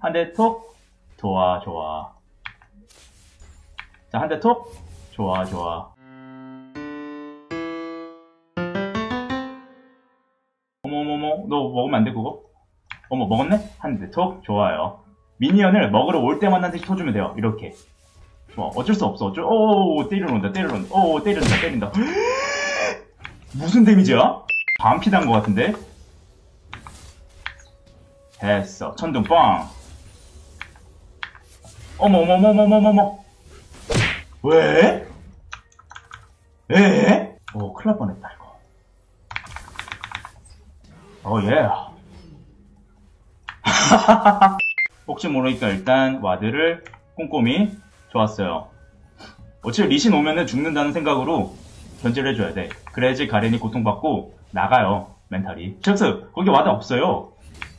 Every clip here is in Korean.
한 대 톡. 좋아, 좋아. 자, 한 대 톡. 좋아, 좋아. 어머머머, 너 먹으면 안 돼, 그거? 어머, 먹었네? 한 대 톡. 좋아요. 미니언을 먹으러 올 때만 한 대씩 쳐주면 돼요. 이렇게. 좋아. 어쩔 수 없어. 오, 때려놓는다, 때려놓는다. 오, 때린다, 때린다. 무슨 데미지야? 반피 단 것 같은데? 됐어. 천둥 뻥. 어머머머머머머머. 왜? 에? 오, 큰일 날 뻔했다, 이거. 예. 혹시 모르니까 일단 와드를 꼼꼼히. 좋았어요. 어차피 리신 오면은 죽는다는 생각으로 견제를 해줘야 돼. 그래야지 가렌이 고통받고 나가요. 멘탈이. 잭스, 거기 와드 없어요.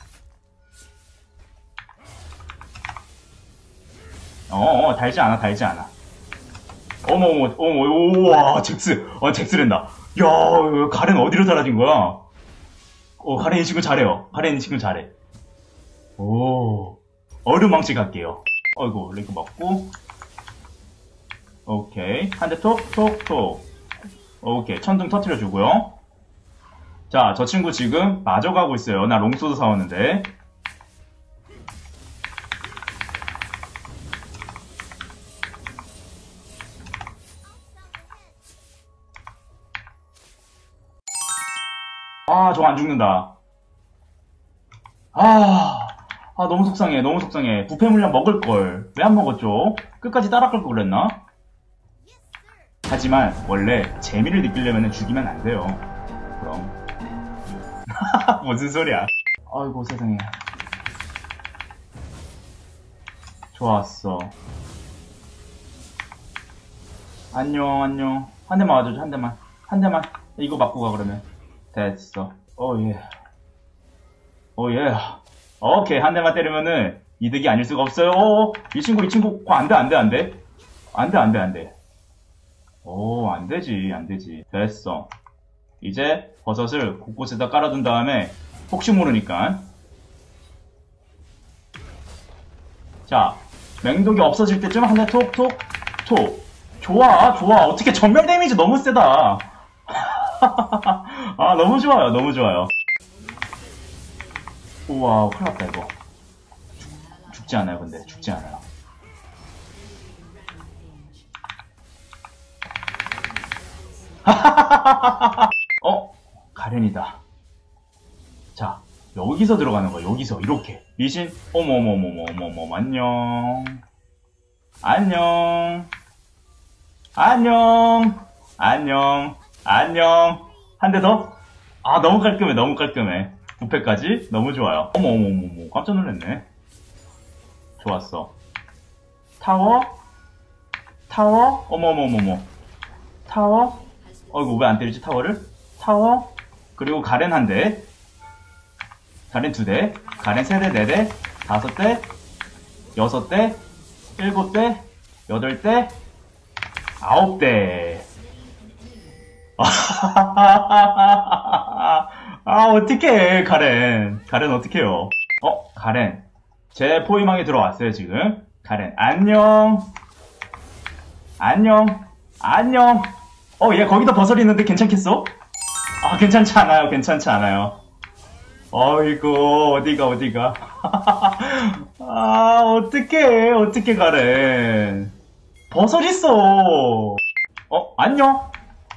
달지 않아, 달지 않아. 어머어머, 우와, 잭스. 잭스랜다. 야, 가렌 어디로 사라진 거야? 가렌 이 친구 잘해요. 가렌 이 친구 잘해. 오, 얼음망치 갈게요. 어이구, 링크 먹고. 오케이. 한 대 톡, 톡, 톡. 오케이. 천둥 터트려주고요. 자, 저 친구 지금 맞아가고 있어요. 나 롱소드 사왔는데. 저거 안 죽는다. 너무 속상해, 너무 속상해. 부패 물량 먹을걸. 왜 안 먹었죠? 끝까지 따라 끌 걸 그랬나? 하지만, 원래, 재미를 느끼려면 죽이면 안 돼요. 그럼. 무슨 소리야. 아이고, 세상에. 좋았어. 안녕, 안녕. 한 대만 와줘줘, 한 대만. 한 대만. 이거 맞고 가, 그러면. 됐어. 예. 예. 오케이, 한 대만 때리면은 이득이 아닐 수가 없어요. 이 친구. 안 돼. 안 되지, 안 되지. 됐어. 이제 버섯을 곳곳에다 깔아둔 다음에 혹시 모르니까. 자, 맹독이 없어질 때쯤 한 대 톡. 좋아. 어떻게 전멸 데미지 너무 세다. 너무 좋아요, 너무 좋아요. 우와, 큰일 났다, 이거. 죽지 않아요, 근데. 죽지 않아요. 가렌이다. 자, 여기서 들어가는 거야, 여기서. 이렇게. 리신, 어머머머머머머, 안녕. 한 대 더? 너무 깔끔해. 부패까지? 너무 좋아요. 어머머머머, 깜짝 놀랐네. 좋았어. 타워? 어머머머머. 타워? 이거 왜 안 때리지, 타워를? 타워? 그리고 가렌 한 대. 가렌 두 대. 가렌 세 대, 네 대, 다섯 대, 여섯 대, 일곱 대, 여덟 대, 아홉 대. 어떡해, 가렌. 가렌 어떡해요. 가렌. 제 포위망에 들어왔어요, 지금. 가렌, 안녕. 얘 거기다 버섯이 있는데 괜찮겠어? 괜찮지 않아요. 어이구, 어디가. 어떡해, 가렌. 버섯 있어. 안녕.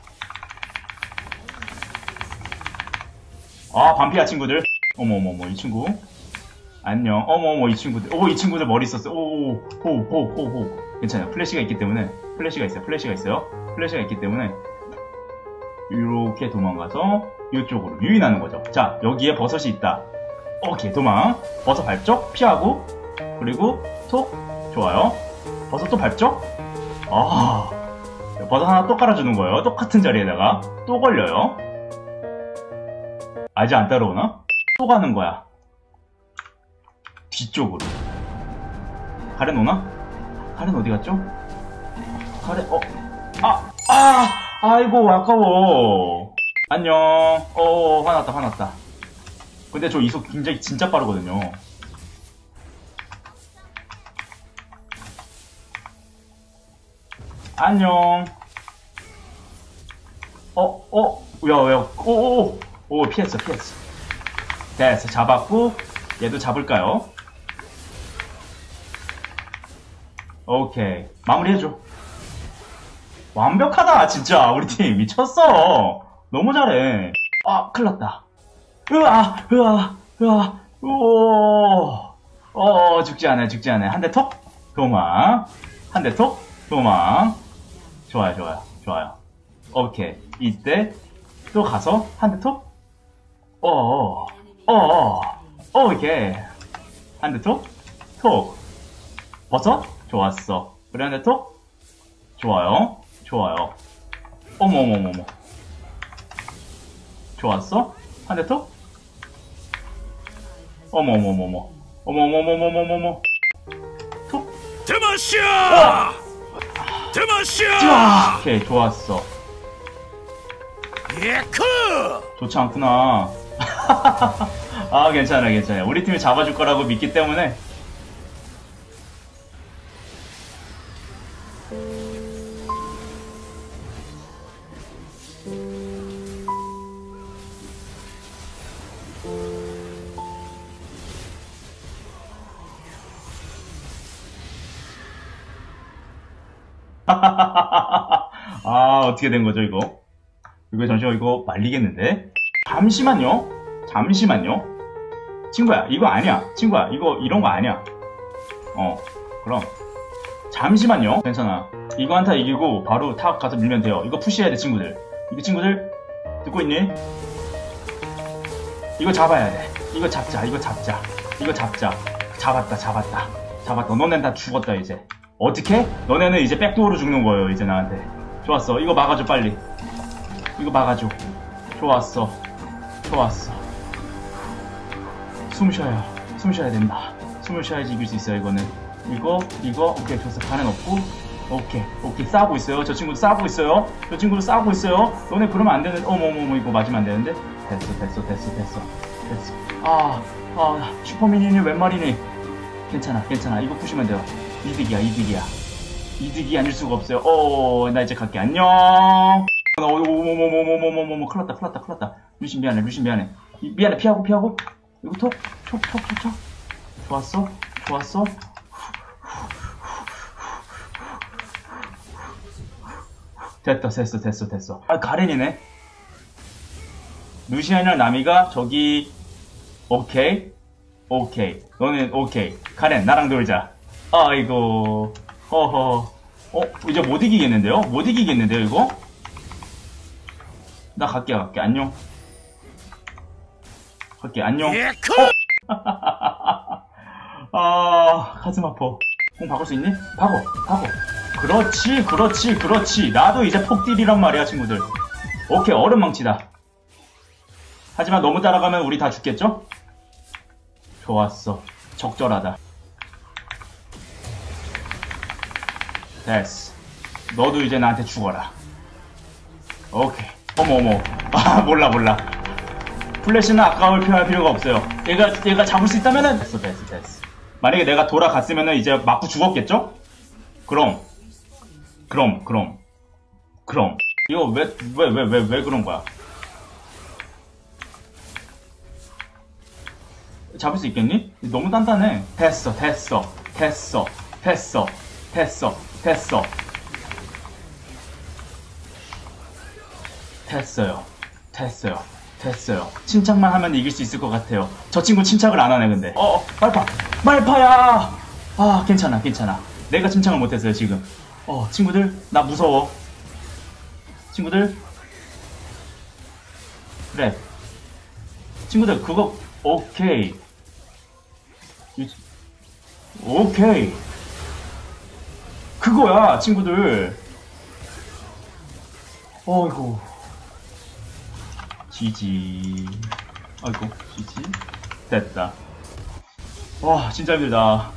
반피야, 친구들. 어머머머, 이 친구. 안녕. 어머머, 이 친구들. 이 친구들 머리 있었어. 호호. 괜찮아요. 플래시가 있기 때문에. 플래시가 있기 때문에. 이렇게 도망가서 이쪽으로 유인하는 거죠. 자, 여기에 버섯이 있다. 오케이, 도망. 버섯 밟죠? 피하고. 그리고 톡. 좋아요. 버섯 또 밟죠? 버섯 하나 또 깔아주는 거예요. 똑같은 자리에다가. 또 걸려요. 아직 안 따라오나? 또 가는 거야. 뒤쪽으로. 가렌 오나? 가렌 어디 갔죠? 가렌, 아이고, 아까워. 안녕. 화났다. 근데 저 이속 굉장히 진짜 빠르거든요. 안녕. 오, 피했어. 됐어, 잡았고, 얘도 잡을까요? 오케이. 마무리해줘. 완벽하다, 진짜. 우리 팀 미쳤어. 너무 잘해. 아, 큰일 났다. 죽지 않아요. 한 대 톡, 도망. 한 대 톡, 도망. 좋아요. 오케이. 이때 또 가서 한 대 톡. 오케이. 한 대 톡, 버섯. 좋았어. 그래, 한 대 톡. 좋아요. 어머머머머. 좋았어. 한 대 톡. 어머머머머. 톡. 드마시아! 오케이, 좋았어. 예크! 좋지 않구나. 아, 괜찮아. 우리 팀이 잡아줄 거라고 믿기 때문에. 아, 어떻게 된 거죠, 이거? 잠시만, 이거 말리겠는데? 잠시만요. 친구야, 이거 아니야. 친구야, 이런 거 아니야. 그럼. 잠시만요. 괜찮아. 이거 한타 이기고 바로 탑 가서 밀면 돼요. 이거 푸시해야 돼, 친구들. 이거 친구들, 듣고 있니? 이거 잡아야 돼. 이거 잡자. 잡았다. 너네는 다 죽었다, 이제. 어떻게? 너네는 이제 백도어로 죽는 거예요, 이제 나한테. 좋았어. 이거 막아줘, 빨리. 이거 막아줘. 좋았어. 숨 쉬어야 된다. 숨을 쉬어야지 이길 수 있어요, 이거는. 이거, 오케이, 좋았어. 가는 없고. 오케이. 싸우고 있어요. 저 친구도 싸우고 있어요. 너네 그러면 안 되는, 어머머머, 이거 맞으면 안 되는데? 됐어. 슈퍼미니언이 웬 말이니? 괜찮아. 이거 푸시면 돼요. 이득이 아닐 수가 없어요. 나 이제 갈게. 안녕. 어머머머머머머머머, 큰일 났다. 루신 미안해. 미안해, 피하고. 이거 톡. 좋았어. 됐어. 아, 가렌이네. 루시안이랑 나미가 저기, 오케이. 너는 오케이. 가렌, 나랑 놀자. 아이고. 이제 못 이기겠는데요, 이거? 나 갈게. 안녕. 예크! 가슴 아파. 공 박을 수 있니? 박어. 그렇지. 나도 이제 폭딜이란 말이야, 친구들. 오케이, 얼음 망치다. 하지만 너무 따라가면 우리 다 죽겠죠? 좋았어. 적절하다. 됐어. 너도 이제 나한테 죽어라. 오케이. 어머. 몰라. 플래시는 아까울 표현할 필요가 없어요. 얘가 잡을 수 있다면은 됐어. 만약에 내가 돌아갔으면은 이제 맞고 죽었겠죠? 그럼. 이거 왜 그런 거야? 잡을 수 있겠니? 너무 단단해. 됐어. 됐어요. 침착만 하면 이길 수 있을 것 같아요. 저 친구 침착을 안 하네, 근데. 말파야! 괜찮아. 내가 침착을 못했어요, 지금. 친구들, 나 무서워. 친구들. 그래. 친구들, 그거, 오케이. 그거야, 친구들. 어이구. 지지. 됐다. 와, 진짜 힘들다.